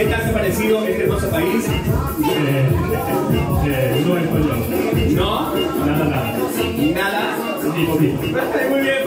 ¿Qué tal te ha parecido este hermoso país? No español. ¿No? Nada. ¿Nada? Ni poquito. Muy bien.